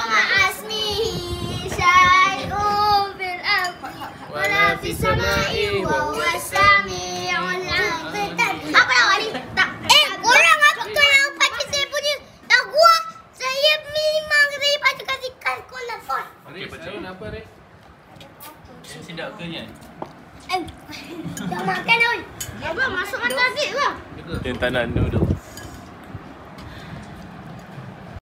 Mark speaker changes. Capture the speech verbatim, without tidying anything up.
Speaker 1: asmihi syai'un fil ardi wala fis sama'i wa huwa sami'ul 'alim. Apa awak ni? Tak. Eh, korang apa yang pakai saya punya? Tak gua. Saya memang saya pakai kasih kan sekolah kon.
Speaker 2: Okey, baca apa Rek? Sedap ke ni?
Speaker 1: Eh. Dah makan oi. Abang masuk mata adik lah.
Speaker 3: Yang tak nak duduk.